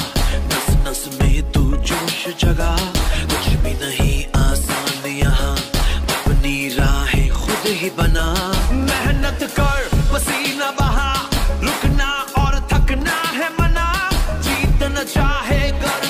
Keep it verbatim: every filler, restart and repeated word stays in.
नस नस में तू जोश जगा, कुछ भी नहीं आसान यहाँ, अपनी राहें खुद ही बना। मेहनत कर पसीना बहा, रुकना और थकना है मना, जीतना चाहे कर